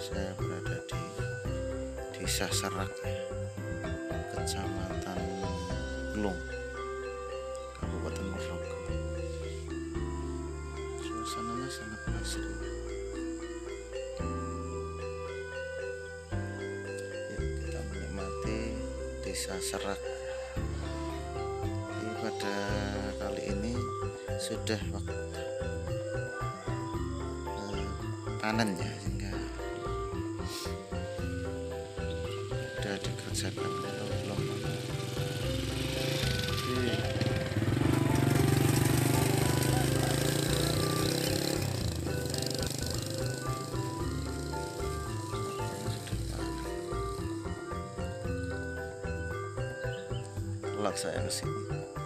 Saya berada di Desa Serak, Kecamatan Gelung, Kabupaten Mojokerto. Suasananya sangat asri. Yuk kita menikmati Desa Serak. Jadi pada kali ini sudah waktu panen ya, sehingga sudah dikerjakan belum. Kelak saya ke sini.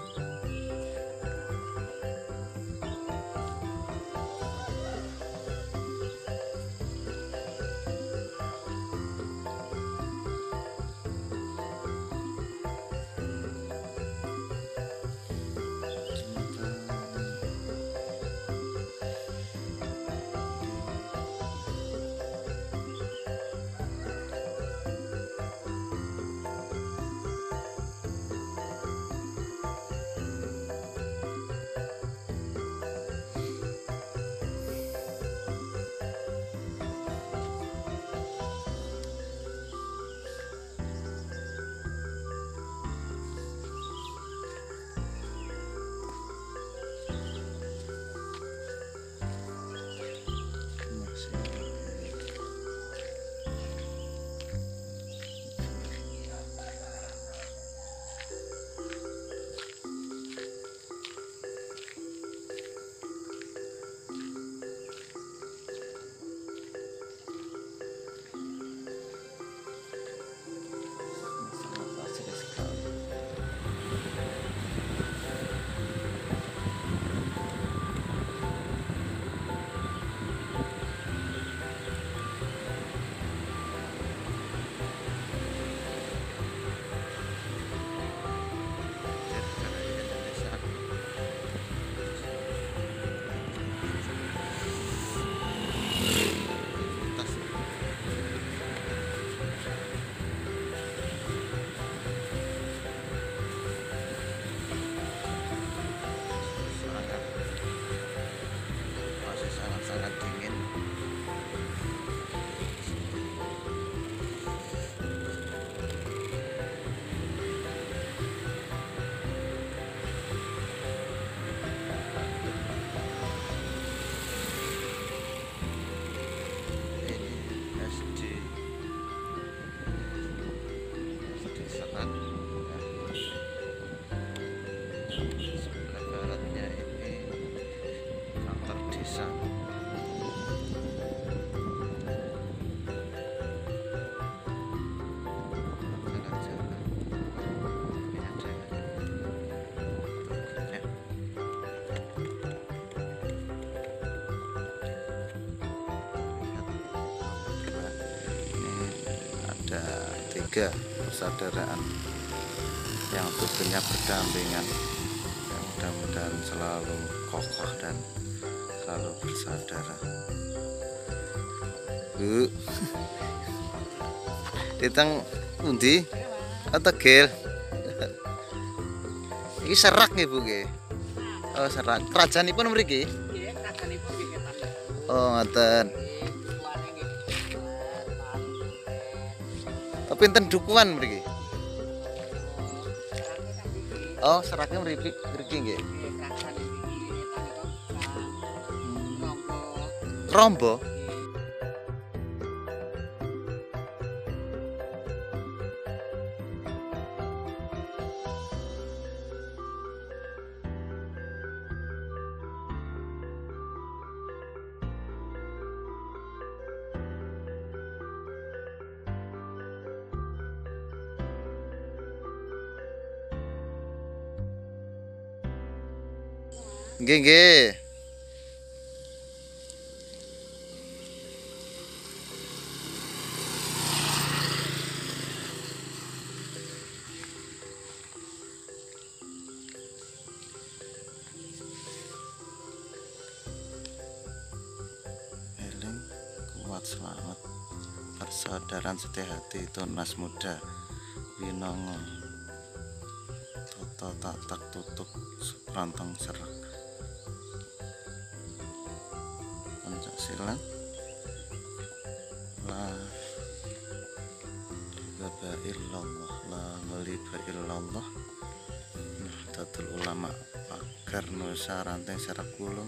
Sebelah baratnya ini kantor desa. Jalan-jalan ini ada togenya. Ini ada 3 persaudaraan yang tubuhnya berdampingan. Mudah-mudahan selalu kokoh dan selalu bersaudara. Bu, ditang undi atau gel? Ini Serak nih Bu, nggih. Oh, Serak. Kerajaanipun mriki? Nggih, kerajaanipun nggih Pak. Oh, ngoten. Oh, pinten dukuhan mriki? Oh, Seraknya mriki nggih. Rombo. Nggih, nggih. Eling kuat selamat. banget. Persaudaraan Setia Hati Tunas Muda Winongo Toto Tatak Tutuk Suprantong Serak Pencaksilat La Baba illallah La Waliba illallah Nahdlatul Ulama Pagar Nusa Ranting Serak Gulung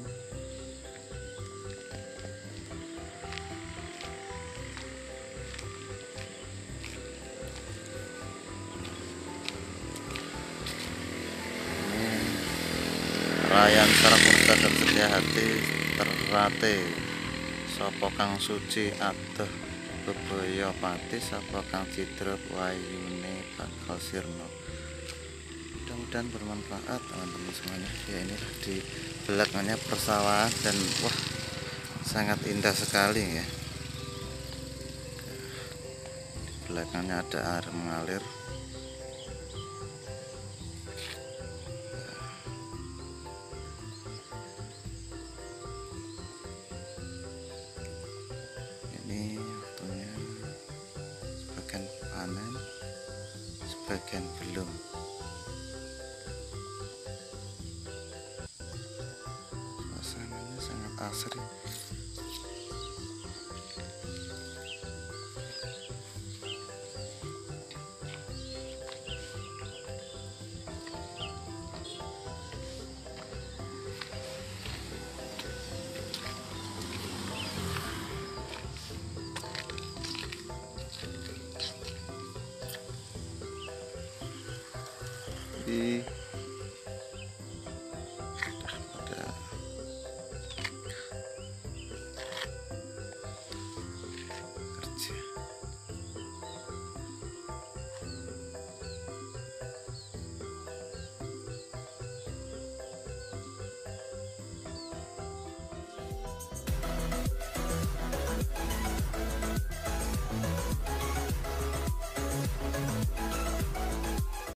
Rayan Serak Murtad dan Setia Hati terate sapa kang suci adoh bebaya pati sapa kang cidra wayune bakal sirna. Mudah-mudahan bermanfaat teman-teman semuanya. Ya, inilah di belakangnya persawahan dan wah sangat indah sekali ya. Di belakangnya ada air mengalir. Ini waktunya sebagian panen, sebagian belum. Suasananya sangat asri. Di